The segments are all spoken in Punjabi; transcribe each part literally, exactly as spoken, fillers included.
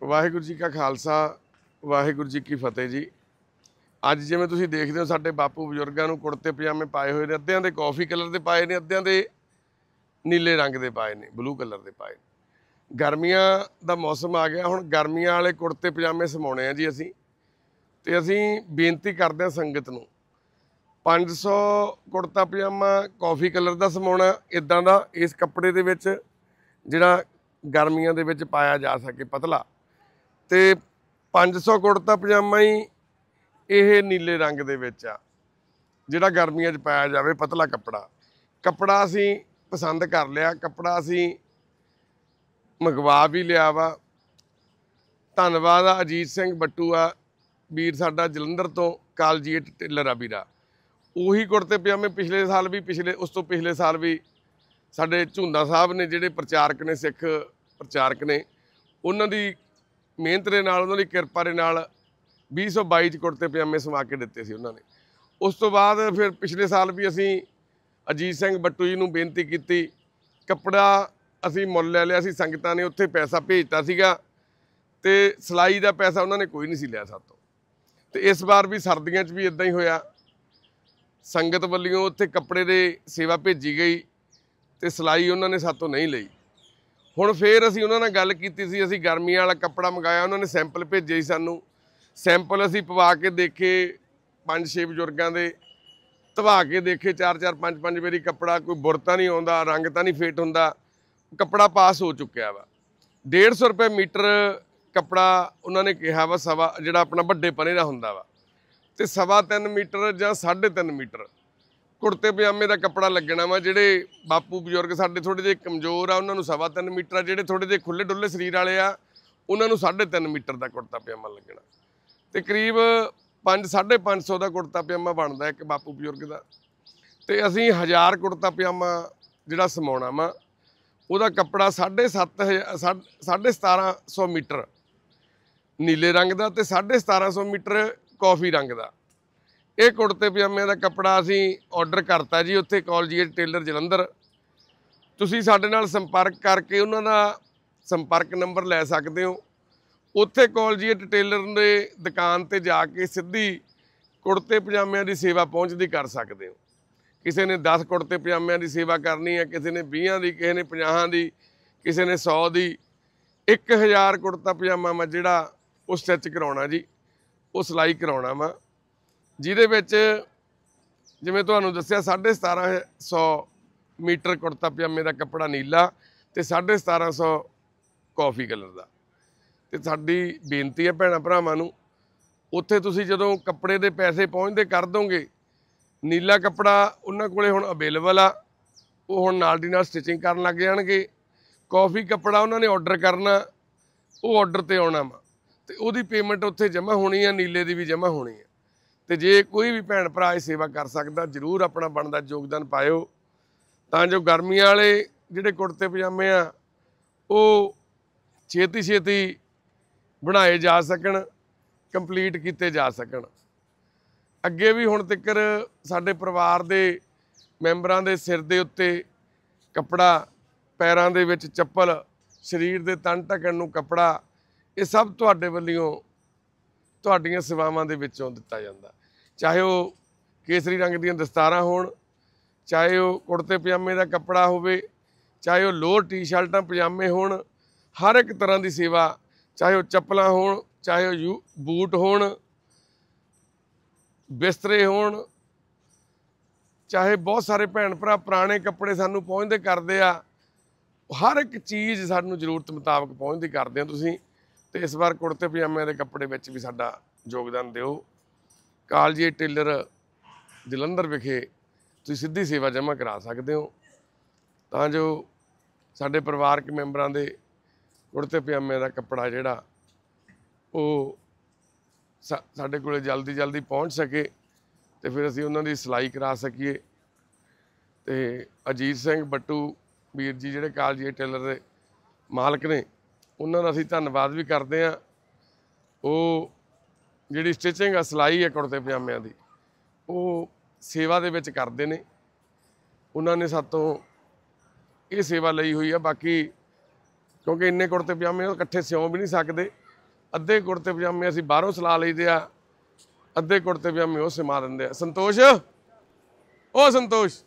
ਵਾਹਿਗੁਰੂ जी का खालसा वाहिगुरू जी की फतेह जी। ਅੱਜ ਜਿਵੇਂ ਤੁਸੀਂ ਦੇਖਦੇ ਹੋ ਸਾਡੇ ਬਾਪੂ ਬਜ਼ੁਰਗਾਂ ਨੂੰ ਕੁੜਤੇ ਪਜਾਮੇ ਪਾਏ ਹੋਏ ਨੇ, ਅੱਧਿਆਂ ਦੇ ਕਾਫੀ ਕਲਰ ਦੇ ਪਾਏ ਨੇ, ਅੱਧਿਆਂ ਦੇ ਨੀਲੇ ਰੰਗ ਦੇ ਪਾਏ ਨੇ, ਬਲੂ ਕਲਰ ਦੇ ਪਾਏ ਨੇ। ਗਰਮੀਆਂ ਦਾ ਮੌਸਮ ਆ ਗਿਆ, ਹੁਣ ਗਰਮੀਆਂ ਵਾਲੇ ਕੁੜਤੇ ਪਜਾਮੇ ਸਮਾਉਣੇ ਆ ਜੀ ਅਸੀਂ। ਤੇ ਅਸੀਂ ਬੇਨਤੀ ਕਰਦੇ ਹਾਂ ਸੰਗਤ ਨੂੰ, ਪੰਜ ਸੌ ਕੁੜਤਾ ਪਜਾਮਾ ਕਾਫੀ ਕਲਰ ਦਾ ਸਮਾਉਣਾ ਇਦਾਂ ਦਾ, ਇਸ ਕੱਪੜੇ ਦੇ ਵਿੱਚ ਜਿਹੜਾ ਗਰਮੀਆਂ ਦੇ ਵਿੱਚ ਪਾਇਆ ਜਾ ਸਕੇ ਪਤਲਾ, ਤੇ ਪੰਜ ਸੌ ਕੁੜਤਾ ਪਜਾਮਾ ਹੀ ਇਹ ਨੀਲੇ रंग ਦੇ ਵਿੱਚ ਆ ਜਿਹੜਾ ਗਰਮੀਆਂ 'ਚ ਪਾਇਆ ਜਾਵੇ ਪਤਲਾ ਕੱਪੜਾ। ਕੱਪੜਾ ਅਸੀਂ ਪਸੰਦ ਕਰ ਲਿਆ, ਕੱਪੜਾ ਅਸੀਂ ਮੰਗਵਾ ਵੀ ਲਿਆ ਵਾ। ਧੰਨਵਾਦ ਆ ਅਜੀਤ ਸਿੰਘ ਬੱਟੂ ਆ ਵੀਰ ਸਾਡਾ ਜਲੰਧਰ ਤੋਂ, ਕਾਲਜੀਏਟ ਟੇਲਰ ਆ ਵੀਰਾ। ਉਹੀ ਕੁੜਤੇ ਪਜਾਮੇ ਪਿਛਲੇ ਸਾਲ ਵੀ, ਪਿਛਲੇ ਉਸ ਤੋਂ ਪਿਛਲੇ ਸਾਲ ਵੀ ਸਾਡੇ ਝੁੰਦਾ ਸਾਹਿਬ ਨੇ ਜਿਹੜੇ ਪ੍ਰਚਾਰਕ ਨੇ, ਸਿੱਖ ਪ੍ਰਚਾਰਕ ਨੇ, ਉਹਨਾਂ ਦੀ ਮਿਹਨਤ ਦੇ ਨਾਲ, ਉਹਨਾਂ ਦੀ ਕਿਰਪਾ ਦੇ ਨਾਲ ਵੀਹ सौ बाई च कुर्ते पजामे सवा के दिते सी उन्होंने। उस तो बाद फिर पिछले साल भी असी अजीत सिंह बट्टू जी नूं बेनती की, कपड़ा असी मुल लै लिया सी, संगतां ने उत्थे पैसा भेजता सीगा ते सिलाई का पैसा उन्होंने कोई नहीं सी लिया सातों। ते इस बार भी सर्दियां च भी इदां ही होया, संगत वल्लियों उत्थे कपड़े दे सेवा भेजी गई ते सिलाई उन्होंने सातों नहीं लई। हुण फिर असी उन्हां नाल गल कीती सी, असी गर्मियां वाला कपड़ा मंगाया, उन्होंने सैंपल भेजे सी सानूं, सैंपल असी पवा के देखे, पांच छे बजुर्गों के धवा के देखे, चार चार पांच पांच बारी कपड़ा, कोई बुरता नहीं आता, रंग तो नहीं फेट होंदा, कपड़ा पास हो चुका वा। डेढ़ सौ रुपये मीटर कपड़ा उन्होंने कहा वा, सवा जिहड़ा अपना वड्डे पने का हुंदा वा, ते सवा तीन मीटर जां साढ़े तीन मीटर कुर्ते पजामे का कपड़ा लगना वा। जिहड़े बापू बजुर्ग साडे थोड़े जे कमजोर आ, उन्होंने सवा तीन मीटर, जिहड़े थोड़े जे खुले डुले शरीर वाले आ, उन्होंने साढ़े तीन मीटर का कुर्ता पजामा लगना। तो करीब पाँच साढ़े पाँच सौ का कुर्ता पजामा बनता एक बापू बजुर्ग का। तो असी हज़ार कुर्ता पजामा जिहड़ा समाउणा वा, उहदा कपड़ा साढ़े सत्त हज़ार साढ़े सतारह सौ मीटर नीले रंग का, तो साढ़े सतारह सौ मीटर कॉफी रंग का। ये कुर्ते पजामे का कपड़ा असी ऑर्डर करता जी उत्थे कालजीएट टेलर जलंधर। तुसीं साडे नाल संपर्क करके उन्हां दा संपर्क नंबर लै सकदे हो। उत्थे कालजीएट टेलर ने दुकान ते जाके सीधी कुर्ते पजामिਆਂ की सेवा पहुँचती कर सकते हो। किसी ने दस कुर्ते पजामिਆਂ की सेवा करनी है, किसी ने बीह की, किसी ने पचास की, किसी ने सौ की। एक हज़ार कुर्ता पजामा मैं जिहड़ा वो स्टिच कराउणा जी, वो सिलाई कराउणा वा, जिहदे विच जिवें तुहानूं दस्सिया साढ़े सतारह सौ मीटर कुर्ता पजामे का कपड़ा नीला ते साढ़े सतारह सौ कॉफी कलर का। तो साडी बेनती है भैणां भरावां नूं, उत्थे तुसीं जदों कपड़े दे पैसे पहुँचते कर दोगे, नीला कपड़ा उन्हां कोले हुण अवेलेबल आ, वो हुण नाल दी नाल स्टिचिंग करन लग जाणगे। कॉफी कपड़ा उन्होंने ऑर्डर करना, वो ऑर्डर ते आउणा वा, ते उहदी पेमेंट उत्थे जमा होनी है, नीले दी भी जमा होनी है। तो जे कोई भी भैण भरा सेवा कर सकदा, जरूर अपना बनदा योगदान पाओ, तां जो गर्मियां वाले जिहड़े कुर्ते पजामे आ वो छेती छेती बनाए जा सकन, कंप्लीट किए जा सकन। अगे भी हुण तक साडे परिवार दे मैंबरां दे सिर दे उत्ते कपड़ा, पैरां दे विच चप्पल, शरीर दे तन ढकण नूं कपड़ा, ये सब तुहाडे वल्लियों तुहाडीआं सेवावां दे विचों दित्ता जांदा। चाहे वो केसरी रंग दीआं दस्तारां होण, चाहे वो कुर्ते पजामे का कपड़ा होवे, चाहे वो लोअर टी शर्टां पजामे होण, हर एक तरह की सेवा, चाहे वो चप्पलां होण, चाहे वो यू बूट होण, बिस्तरे होण, चाहे बहुत सारे भैन भरा पुराने कपड़े सानूं पहुँचते करते आ, हर एक चीज़ सानूं जरूरत मुताबक पहुँचती करते हैं तुसीं। तो इस बार कुर्ते पजामे के कपड़े विच भी साडा योगदान दिओ। कालजीएट टेलर जलंधर विखे तुसीं सीधी सेवा जमा करा सकते हो, तां जो साडे परिवारक मैंबरां दे कुर्ते पजामे का कपड़ा जिहड़ा वो सा साडे कोले जल्दी जल्दी पहुँच सके, तो फिर असीं उन्हां दी सिलाई करा सकीए। तो अजीत सिंह बट्टू वीर जी जिहड़े कालजीएट टेलर दे मालक ने, उन्हां दा असीं धन्नवाद भी करते हैं। वो जिहड़ी स्टिचिंग आ, सिलाई है कुर्ते पजामिਆਂ दी, वो सेवा दे विच करदे ने। उन्हां ने सातों ये सेवा लई हुई है। बाकी क्योंकि इन्ने कुर्ते पजामे इकट्ठे सिਉਂ भी नहीं सकते, ਅੱਧੇ ਕੁੜਤੇ ਪਜਾਮੇ ਅਸੀਂ ਬਾਹਰੋਂ ਸਿਲਾ ਲਈਦੇ ਆ, ਅੱਧੇ ਕੁੜਤੇ ਪਜਾਮੇ ਉਹ ਸਿਮਾ ਦਿੰਦੇ ਆ। ਸੰਤੋਸ਼, ਉਹ ਸੰਤੋਸ਼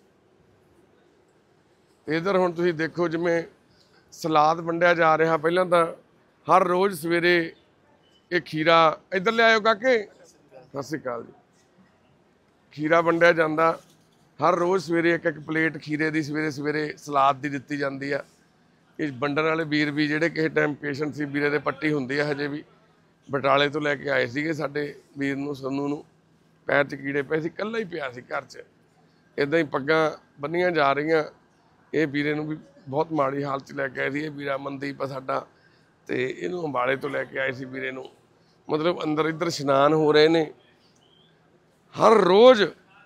ਇਧਰ ਹੁਣ ਤੁਸੀਂ ਦੇਖੋ ਜਿਵੇਂ ਸਲਾਦ ਵੰਡਿਆ ਜਾ ਰਿਹਾ। ਪਹਿਲਾਂ ਤਾਂ ਹਰ ਰੋਜ਼ ਸਵੇਰੇ ਇਹ ਖੀਰਾ ਇੱਧਰ ਲਿਆਇਓ ਕਾਕੇ, ਸਤਿ ਸ਼੍ਰੀ ਅਕਾਲ ਜੀ। ਖੀਰਾ ਵੰਡਿਆ ਜਾਂਦਾ ਹਰ ਰੋਜ਼ ਸਵੇਰੇ, ਇੱਕ ਇੱਕ ਪਲੇਟ ਖੀਰੇ ਦੀ ਸਵੇਰੇ ਸਵੇਰੇ ਸਲਾਦ ਦੀ ਦਿੱਤੀ ਜਾਂਦੀ ਆ। ਇਹ ਵੰਡਣ ਵਾਲੇ ਵੀਰ ਵੀ ਜਿਹੜੇ ਕਿਸੇ ਟਾਈਮ ਪੇਸ਼ੈਂਟ ਸੀ, ਵੀਰੇ ਦੇ ਪੱਟੀ ਹੁੰਦੀ ਆ ਹਜੇ ਵੀ, ਬਟਾਲੇ ਤੋਂ ਲੈ ਕੇ ਆਏ ਸੀਗੇ ਸਾਡੇ ਵੀਰ ਨੂੰ, ਸੋਨੂੰ ਨੂੰ ਪੈਰ 'ਚ ਕੀੜੇ ਪਏ ਸੀ, ਇਕੱਲਾ ਹੀ ਪਿਆ ਸੀ ਘਰ 'ਚ। ਇੱਦਾਂ ਹੀ ਪੱਗਾਂ ਬੰਨੀਆਂ ਜਾ ਰਹੀਆਂ। ਇਹ ਵੀਰੇ ਨੂੰ ਵੀ ਬਹੁਤ ਮਾੜੀ ਹਾਲਤ 'ਚ ਲੈ ਕੇ ਆਏ ਸੀ। ਇਹ ਵੀਰਾ ਮਨਦੀਪ ਆ ਸਾਡਾ, ਤੇ ਇਹਨੂੰ ਅੰਬਾਲੇ ਤੋਂ ਲੈ ਕੇ ਆਏ ਸੀ ਵੀਰੇ ਨੂੰ। ਮਤਲਬ ਅੰਦਰ ਇੱਧਰ ਇਸ਼ਨਾਨ ਹੋ ਰਹੇ ਨੇ ਹਰ ਰੋਜ਼।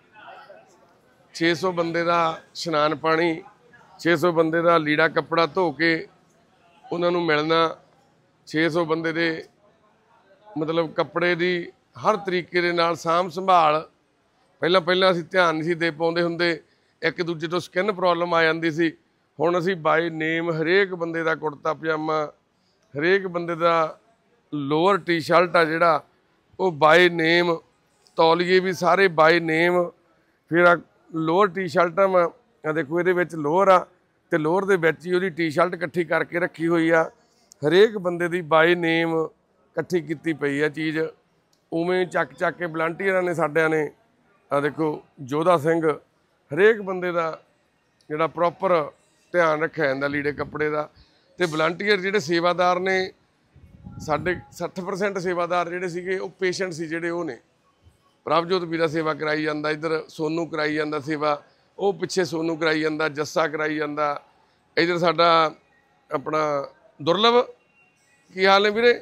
ਛੇ ਸੌ ਬੰਦੇ ਦਾ ਇਸ਼ਨਾਨ ਪਾਣੀ, ਛੇ ਸੌ ਬੰਦੇ ਦਾ ਲੀੜਾ ਕੱਪੜਾ ਧੋ ਕੇ ਉਹਨਾਂ ਨੂੰ ਮਿਲਣਾ, ਛੇ ਸੌ ਬੰਦੇ ਦੇ ਮਤਲਬ ਕੱਪੜੇ ਦੀ ਹਰ ਤਰੀਕੇ ਦੇ ਨਾਲ ਸਾਂਭ ਸੰਭਾਲ। ਪਹਿਲਾਂ ਪਹਿਲਾਂ ਅਸੀਂ ਧਿਆਨ ਨਹੀਂ ਸੀ ਦੇ ਪਾਉਂਦੇ ਹੁੰਦੇ, ਇੱਕ ਦੂਜੇ ਤੋਂ ਸਕਿਨ ਪ੍ਰੋਬਲਮ ਆ ਜਾਂਦੀ ਸੀ। ਹੁਣ ਅਸੀਂ ਬਾਈ ਨੇਮ ਹਰੇਕ ਬੰਦੇ ਦਾ ਕੁੜਤਾ ਪਜਾਮਾ, ਹਰੇਕ ਬੰਦੇ ਦਾ ਲੋਅਰ ਟੀ ਸ਼ਰਟ ਆ ਜਿਹੜਾ ਉਹ ਬਾਈ ਨੇਮ, ਤੌਲੀਏ ਵੀ ਸਾਰੇ ਬਾਈ ਨੇਮ। ਫਿਰ ਆ ਲੋਅਰ ਟੀ ਸ਼ਰਟਾਂ ਵਾ, ਆ ਦੇਖੋ ਇਹਦੇ ਵਿੱਚ ਲੋਅਰ ਆ ਤੇ ਲੋਅਰ ਦੇ ਵਿੱਚ ਹੀ ਉਹਦੀ ਟੀ ਸ਼ਰਟ ਇਕੱਠੀ ਕਰਕੇ ਰੱਖੀ ਹੋਈ ਆ। ਹਰੇਕ ਬੰਦੇ ਦੀ ਬਾਈ ਨੇਮ ਇਕੱਠੀ ਕੀਤੀ ਪਈ ਆ ਚੀਜ਼। ਉਵੇਂ ਚੱਕ ਚੱਕ ਕੇ ਵਲੰਟੀਅਰਾਂ ਨੇ ਸਾਡਿਆਂ ਨੇ, ਆ ਦੇਖੋ ਜੋਧਾ ਸਿੰਘ, ਹਰੇਕ ਬੰਦੇ ਦਾ ਜਿਹੜਾ ਪ੍ਰੋਪਰ ਧਿਆਨ ਰੱਖਿਆ ਜਾਂਦਾ ਲੀੜੇ ਕੱਪੜੇ ਦਾ। ਤੇ ਵਲੰਟੀਅਰ ਜਿਹੜੇ ਸੇਵਾਦਾਰ ਨੇ ਸਾਡੇ, ਸੱਠ ਪਰਸੈਂਟ ਸੇਵਾਦਾਰ ਜਿਹੜੇ ਸੀਗੇ ਉਹ ਪੇਸ਼ੈਂਟ ਸੀ ਜਿਹੜੇ ਉਹ ਨੇ। ਪ੍ਰਭਜੋਤ ਵੀਰਾ ਸੇਵਾ ਕਰਾਈ ਜਾਂਦਾ, ਇੱਧਰ ਸੋਨੂ ਕਰਾਈ ਜਾਂਦਾ ਸੇਵਾ, ਉਹ ਪਿੱਛੇ ਸੋਨੂ ਕਰਾਈ ਜਾਂਦਾ, ਜੱਸਾ ਕਰਾਈ ਜਾਂਦਾ। ਇੱਧਰ ਸਾਡਾ ਆਪਣਾ ਦੁਰਲਭ, ਕੀ ਹਾਲ ਨੇ ਵੀਰੇ,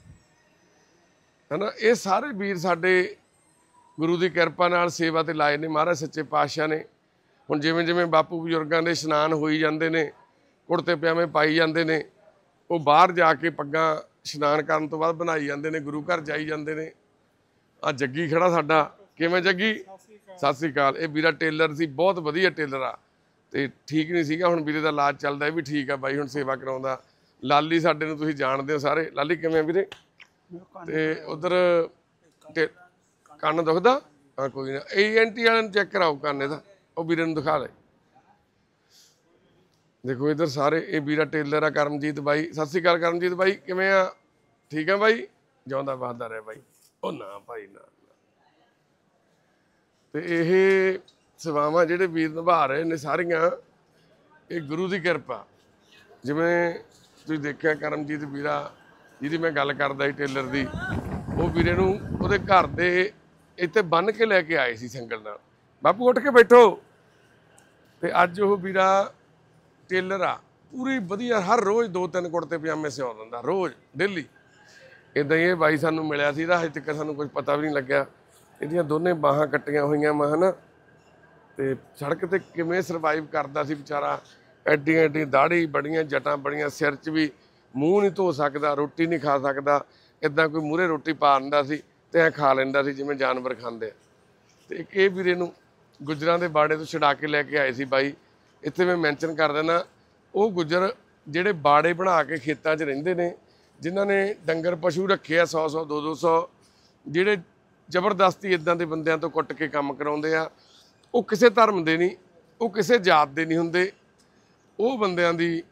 ਹੈ ਨਾ। ਇਹ ਸਾਰੇ ਵੀਰ ਸਾਡੇ ਗੁਰੂ ਦੀ ਕਿਰਪਾ ਨਾਲ ਸੇਵਾ ਤੇ ਲਾਏ ਨੇ ਮਹਾਰਾਜ ਸੱਚੇ ਪਾਤਸ਼ਾਹ ਨੇ। ਹੁਣ ਜਿਵੇਂ ਜਿਵੇਂ ਬਾਪੂ ਬਜ਼ੁਰਗਾਂ ਦੇ ਇਸ਼ਨਾਨ ਹੋਈ ਜਾਂਦੇ ਨੇ, ਕੁੜਤੇ ਪਜਾਮੇ ਪਾਈ ਜਾਂਦੇ ਨੇ, ਉਹ ਬਾਹਰ ਜਾ ਕੇ ਪੱਗਾਂ ਇਸ਼ਨਾਨ ਕਰਨ ਤੋਂ ਬਾਅਦ ਬਣਾਈ ਜਾਂਦੇ ਨੇ, ਗੁਰੂ ਘਰ ਜਾਈ ਜਾਂਦੇ ਨੇ। ਆ ਜੱਗੀ ਖੜਾ ਸਾਡਾ, ਕਿਵੇਂ ਜੱਗੀ, ਸਤਿ ਸ੍ਰੀ ਅਕਾਲ। ਇਹ ਵੀਰਾ ਟੇਲਰ ਸੀ, ਬਹੁਤ ਵਧੀਆ ਟੇਲਰ ਆ, ਤੇ ਠੀਕ ਨਹੀਂ ਸੀਗਾ, ਹੁਣ ਵੀਰੇ ਦਾ ਇਲਾਜ ਚੱਲਦਾ, ਇਹ ਵੀ ਠੀਕ ਆ ਬਾਈ, ਹੁਣ ਸੇਵਾ ਕਰਾਉਂਦਾ। ਲਾਲੀ ਸਾਡੇ ਨੂੰ ਤੁਸੀਂ ਜਾਣਦੇ ਹੋ ਸਾਰੇ। ਲਾਲੀ ਕਿਵੇਂ ਆ ਵੀਰੇ? ਤੇ ਉਧਰ ਕੰਨ ਦੁਖਦਾ, ਹਾਂ ਕੋਈ ਨਾ, ਈ ਐਨ ਟੀ ਵਾਲਿਆਂ ਨੂੰ ਚੈੱਕ ਕਰਾਓ ਕੰਨ ਇਹਦਾ, ਉਹ ਵੀਰੇ ਨੂੰ ਦਿਖਾ ਲੈ। ਦੇਖੋ ਇੱਧਰ ਸਾਰੇ, ਇਹ ਵੀਰਾ ਟੇਲਰ ਆ ਕਰਮਜੀਤ ਬਾਈ। ਸਤਿ ਸ਼੍ਰੀ ਅਕਾਲ ਕਰਮਜੀਤ ਬਾਈ, ਕਿਵੇਂ ਆ? ਠੀਕ ਆ ਬਾਈ, ਜਿਉਂਦਾ ਵੱਸਦਾ ਰਿਹਾ ਬਾਈ। ਉਹ ਨਾ ਭਾਈ ਨਾ। ਤੇ ਇਹ ਸੇਵਾਵਾਂ ਜਿਹੜੇ ਵੀਰ ਨਿਭਾ ਰਹੇ ਨੇ ਸਾਰੀਆਂ, ਇਹ ਗੁਰੂ ਦੀ ਕਿਰਪਾ। ਜਿਵੇਂ ਤੁਸੀਂ ਦੇਖਿਆ ਕਰਮਜੀਤ ਵੀਰਾ ਜਿਹਦੀ ਮੈਂ ਗੱਲ ਕਰਦਾ ਸੀ ਟੇਲਰ ਦੀ, ਉਹ ਵੀਰੇ ਨੂੰ ਉਹਦੇ ਘਰ ਦੇ ਇੱਥੇ ਬੰਨ੍ਹ ਕੇ ਲੈ ਕੇ ਆਏ ਸੀ ਸੰਗਲ ਨਾਲ। ਬਾਪੂ ਉੱਠ ਕੇ ਬੈਠੋ। ਤੇ ਅੱਜ ਉਹ ਵੀਰਾ ਟੇਲਰ ਆ, ਪੂਰੀ ਵਧੀਆ, ਹਰ ਰੋਜ਼ ਦੋ ਤਿੰਨ ਕੁੜਤੇ ਪਜਾਮੇ ਸਿਉਂ ਦਿੰਦਾ, ਰੋਜ਼ ਡੇਲੀ। ਇੱਦਾਂ ਹੀ ਇਹ ਬਾਈ ਸਾਨੂੰ ਮਿਲਿਆ ਸੀ, ਇਹਦਾ ਹਜੇ ਤੱਕ ਸਾਨੂੰ ਕੁਝ ਪਤਾ ਵੀ ਨਹੀਂ ਲੱਗਿਆ। ਇਹਦੀਆਂ ਦੋਨੇ ਬਾਹਾਂ ਕੱਟੀਆਂ ਹੋਈਆਂ ਵਾ, ਹੈ ਨਾ। ਤੇ ਸੜਕ ਤੇ ਕਿਵੇਂ ਸਰਵਾਈਵ ਕਰਦਾ ਸੀ ਵਿਚਾਰਾ, ਐਡੀਆਂ ਐਡੀਆਂ ਦਾੜੀ ਬੜੀਆਂ, ਜਟਾਂ ਬੜੀਆਂ, ਸਿਰ 'ਚ ਵੀ ਮੂੰਹ ਨਹੀਂ ਧੋ ਸਕਦਾ, ਰੋਟੀ ਨਹੀਂ ਖਾ ਸਕਦਾ। ਇੱਦਾਂ ਕੋਈ ਮੂਹਰੇ ਰੋਟੀ ਪਾ ਦਿੰਦਾ ਸੀ ਤੇ ਐਂ ਖਾ ਲੈਂਦਾ ਸੀ ਜਿਵੇਂ ਜਾਨਵਰ ਖਾਂਦੇ ਆ। ਤੇ ਇੱਕ ਇਹ ਵੀਰੇ ਨੂੰ ਗੁੱਜਰਾਂ ਦੇ ਬਾੜੇ ਤੋਂ ਛੁਡਾ ਕੇ ਲੈ ਕੇ ਆਏ ਸੀ ਬਾਈ। ਇੱਥੇ ਮੈਂ ਮੈਂਸ਼ਨ ਕਰ ਦਿੰਦਾ, ਉਹ ਗੁੱਜਰ ਜਿਹੜੇ ਬਾੜੇ ਬਣਾ ਕੇ ਖੇਤਾਂ 'ਚ ਰਹਿੰਦੇ ਨੇ, ਜਿਨ੍ਹਾਂ ਨੇ ਡੰਗਰ ਪਸ਼ੂ ਰੱਖੇ ਆ ਸੌ ਸੌ ਦੋ ਦੋ ਸੌ, ਜਿਹੜੇ ਜ਼ਬਰਦਸਤੀ ਇੱਦਾਂ ਦੇ ਬੰਦਿਆਂ ਤੋਂ ਕੁੱਟ ਕੇ ਕੰਮ ਕਰਾਉਂਦੇ ਆ, ਉਹ ਕਿਸੇ ਧਰਮ ਦੇ ਨਹੀਂ, ਉਹ ਕਿਸੇ ਜਾਤ ਦੇ ਨਹੀਂ ਹੁੰਦੇ। ਉਹ ਬੰਦਿਆਂ ਦੀ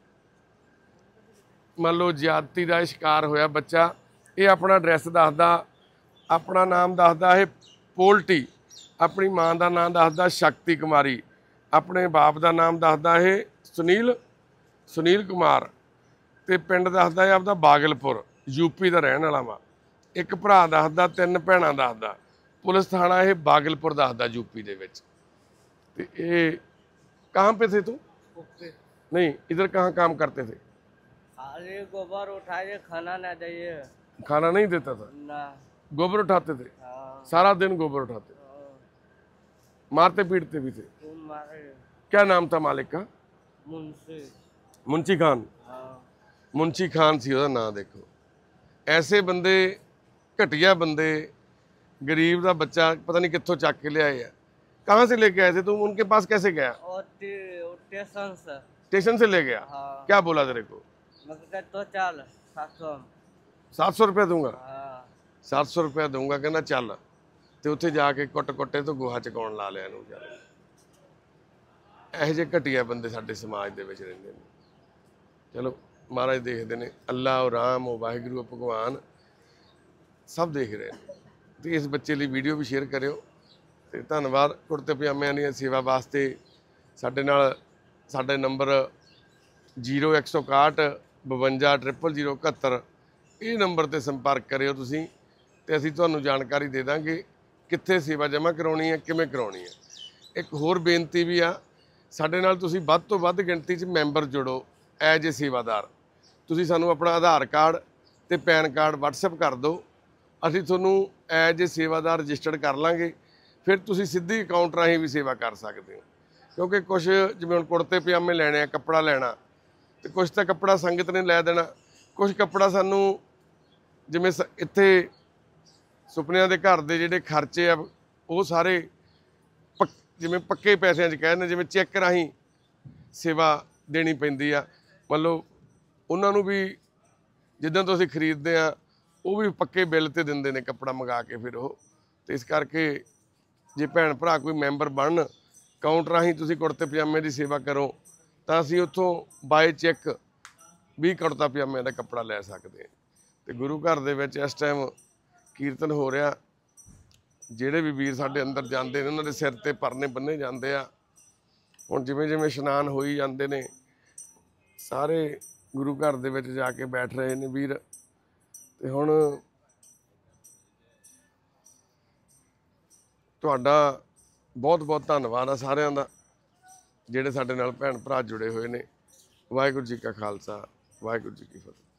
ਮੰਨ ਲਓ ਜ਼ਿਆਦਤੀ ਦਾ ਸ਼ਿਕਾਰ ਹੋਇਆ ਬੱਚਾ। ਇਹ ਆਪਣਾ ਐਡਰੈਸ ਦੱਸਦਾ, ਆਪਣਾ ਨਾਮ ਦੱਸਦਾ ਇਹ ਪੋਲਟੀ, ਆਪਣੀ ਮਾਂ ਦਾ ਨਾਮ ਦੱਸਦਾ ਸ਼ਕਤੀ ਕੁਮਾਰੀ, ਆਪਣੇ ਬਾਪ ਦਾ ਨਾਮ ਦੱਸਦਾ ਇਹ ਸੁਨੀਲ ਸੁਨੀਲ ਕੁਮਾਰ, ਤੇ ਪਿੰਡ ਦੱਸਦਾ ਇਹ ਆਪਦਾ ਬਾਗਲਪੁਰ, ਯੂਪੀ ਦਾ ਰਹਿਣ ਵਾਲਾ ਵਾ। ਇੱਕ ਭਰਾ ਦੱਸਦਾ, ਤਿੰਨ ਭੈਣਾਂ ਦੱਸਦਾ, ਪੁਲਿਸ ਥਾਣਾ ਇਹ ਬਾਗਲਪੁਰ ਦੱਸਦਾ ਯੂਪੀ ਦੇ ਵਿੱਚ। ਤੇ ਇਹ ਕਹਾਂ पे थे तू? नहीं, इधर कहाँ काम करते थे? खाली गोबर उठाइए, खाना ना दीजिए। खाना नहीं देता था ना। गोबर उठाते थे? हाँ। सारा दिन गोबर उठाते, हाँ। मारते पीटते भी थे? तुम मारे। क्या नाम था मालिक का? मुंशी। मुंशी खान। हाँ। मुंशी खान सी ਉਹਦਾ ਨਾਂ। देखो ऐसे बंदे, घटिया बंदे, गरीब का बच्चा पता नहीं कित्थों चक के लियाए है। कहाँ से लेके आए थे तुम? उनके पास कैसे गया? और स्टेशन से। स्टेशन से ले गया? हाँ। क्या बोला तेरे को? मैं कहता तो चल साथ में। ਸੱਤ ਸੌ ਰੁਪਏ ਦੂੰਗਾ, हाँ ਸੱਤ ਸੌ ਰੁਪਏ ਦੂੰਗਾ। ਕਹਿੰਦਾ ਚੱਲ, ਤੇ ਉੱਥੇ ਜਾ ਕੇ ਕੁੱਟ ਕੁੱਟੇ ਤੋਂ ਗੋਹਾ ਚਕਾਉਣ ਲਾ ਲਿਆ ਇਹਨੂੰ। ਚੱਲ ਇਹੋ ਜਿਹੇ ਘਟੀਆ ਬੰਦੇ ਸਾਡੇ ਸਮਾਜ ਦੇ ਵਿੱਚ ਰਹਿੰਦੇ ਨੇ। ਚਲੋ ਮਹਾਰਾਜ ਦੇਖਦੇ ਨੇ, ਅੱਲਾ ਉਹ ਰਾਮ ਉਹ ਵਾਹਿਗੁਰੂ ਉਹ ਭਗਵਾਨ ਸਭ ਦੇਖ ਰਹੇ ਨੇ। ਤੇ ਇਸ ਬੱਚੇ ਲਈ ਵੀਡੀਓ ਵੀ ਸ਼ੇਅਰ ਕਰਿਓ। ਤੇ ਧੰਨਵਾਦ। ਕੁੜਤੇ ਪਜਾਮਿਆਂ ਦੀਆਂ ਸੇਵਾ ਵਾਸਤੇ ਸਾਡੇ ਨਾਲ ਸਾਡੇ ਨੰਬਰ ਜ਼ੀਰੋ ਇੱਕ ਸੌ ਇਕਾਹਠ ਬਵੰਜਾ ਟ੍ਰਿਪਲ ਜ਼ੀਰੋ ਇਕਹੱਤਰ ਇਹ ਨੰਬਰ ਤੇ ਸੰਪਰਕ ਕਰਿਓ ਤੁਸੀਂ, ਤੇ ਅਸੀਂ ਤੁਹਾਨੂੰ ਜਾਣਕਾਰੀ ਦੇ ਦਾਂਗੇ ਕਿੱਥੇ ਸੇਵਾ ਜਮ੍ਹਾਂ ਕਰਾਉਣੀ ਹੈ, ਕਿਵੇਂ ਕਰਾਉਣੀ ਹੈ। ਇੱਕ ਹੋਰ ਬੇਨਤੀ ਵੀ ਆ, ਸਾਡੇ ਨਾਲ ਤੁਸੀਂ ਵੱਧ ਤੋਂ ਵੱਧ ਗਿਣਤੀ 'ਚ ਮੈਂਬਰ ਜੁੜੋ ਐਜ ਏ ਸੇਵਾਦਾਰ। ਤੁਸੀਂ ਸਾਨੂੰ ਆਪਣਾ ਆਧਾਰ ਕਾਰਡ ਤੇ ਪੈਨ ਕਾਰਡ ਵਟਸਐਪ ਕਰ ਦਿਓ, ਅਸੀਂ ਤੁਹਾਨੂੰ ਐਜ ਏ ਸੇਵਾਦਾਰ ਰਜਿਸਟਰਡ ਕਰ ਲਾਂਗੇ। ਫਿਰ ਤੁਸੀਂ ਸਿੱਧੀ ਅਕਾਊਂਟ ਰਾਹੀਂ ਵੀ ਸੇਵਾ ਕਰ ਸਕਦੇ ਹੋ। ਕਿਉਂਕਿ ਕੁਛ ਜਿਵੇਂ ਹੁਣ ਕੁੜਤੇ ਪਜਾਮੇ ਲੈਣੇ ਆ, ਕੱਪੜਾ ਲੈਣਾ, ਤੇ ਕੁਛ ਤਾਂ ਕੱਪੜਾ ਸੰਗਤ ਨੇ ਲੈ ਦੇਣਾ, ਕੁਛ ਕੱਪੜਾ ਸਾਨੂੰ ਜਿਵੇਂ ਸ ਇੱਥੇ ਸੁਪਨਿਆਂ ਦੇ ਘਰ ਦੇ ਜਿਹੜੇ ਖਰਚੇ ਆ ਉਹ ਸਾਰੇ ਪੱਕ ਜਿਵੇਂ ਪੱਕੇ ਪੈਸਿਆਂ 'ਚ ਕਹਿੰਦੇ, ਜਿਵੇਂ ਚੈੱਕ ਰਾਹੀਂ ਸੇਵਾ ਦੇਣੀ ਪੈਂਦੀ ਆ। ਮੰਨ ਲਓ ਉਹਨਾਂ ਨੂੰ ਵੀ ਜਿੱਦਾਂ ਤੋਂ ਅਸੀਂ ਖਰੀਦਦੇ ਆ ਉਹ ਵੀ ਪੱਕੇ ਬਿੱਲ ਤੇ ਦਿੰਦੇ ਨੇ ਕੱਪੜਾ ਮੰਗਾ ਕੇ ਫਿਰ ਉਹ। ਤੇ ਇਸ ਕਰਕੇ ਜੇ ਭੈਣ ਭਰਾ ਕੋਈ ਮੈਂਬਰ ਬਣਨ, ਅਕਾਊਂਟ ਰਾਹੀਂ ਤੁਸੀਂ ਕੁੜਤੇ ਪਜਾਮੇ ਦੀ ਸੇਵਾ ਕਰੋ, ਤਾਂ ਅਸੀਂ ਉੱਥੋਂ ਬਾਏ ਚੈੱਕ ਵੀ ਕੁੜਤਾ ਪਜਾਮਿਆਂ ਦਾ ਕੱਪੜਾ ਲੈ ਸਕਦੇ ਹਾਂ। ਤੇ ਗੁਰੂ ਘਰ ਦੇ ਵਿੱਚ ਇਸ ਟਾਈਮ ਕੀਰਤਨ ਹੋ ਰਿਹਾ। ਜਿਹੜੇ ਵੀ ਵੀਰ ਸਾਡੇ ਅੰਦਰ ਜਾਂਦੇ ਨੇ ਉਹਨਾਂ ਦੇ ਸਿਰ ਤੇ ਪਰਨੇ ਬੰਨੇ ਜਾਂਦੇ ਆ। ਹੁਣ ਜਿਵੇਂ ਜਿਵੇਂ ਇਸ਼ਨਾਨ ਹੋਈ ਜਾਂਦੇ ਨੇ, ਸਾਰੇ ਗੁਰੂ ਘਰ ਦੇ ਵਿੱਚ ਜਾ ਕੇ ਬੈਠ ਰਹੇ ਨੇ ਵੀਰ। ਤੇ ਹੁਣ ਤੁਹਾਡਾ ਬਹੁਤ ਬਹੁਤ ਧੰਨਵਾਦ ਆ ਸਾਰਿਆਂ ਦਾ, ਜਿਹੜੇ ਸਾਡੇ ਨਾਲ ਭੈਣ ਭਰਾ ਜੁੜੇ ਹੋਏ ਨੇ। ਵਾਹਿਗੁਰੂ ਜੀ ਕਾ ਖਾਲਸਾ, ਵਾਹਿਗੁਰੂ ਜੀ ਕੀ ਫਤਿਹ।